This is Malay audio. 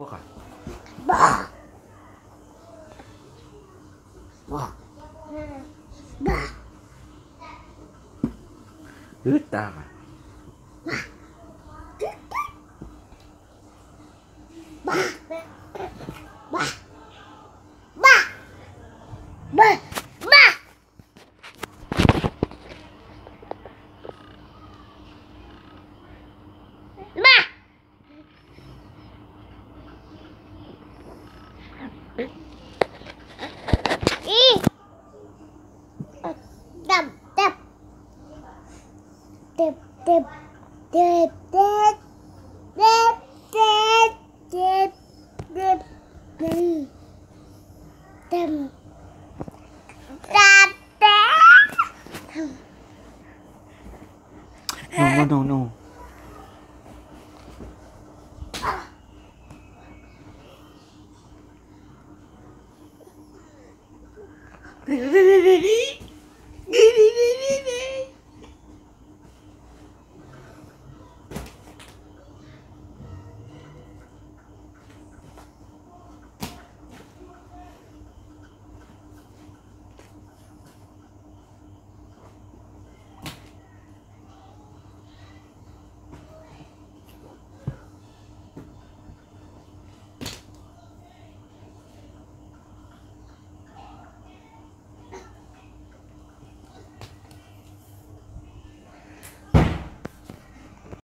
Buka. Bah. Bah. Bah. Utang. Bah. Bah. Bah. Bah. Bah. Bah. Ih. Tap, tap. Tap, tap. Tap, tap. Tap, tap. Tap, tap. Tap. Tap, tap. No.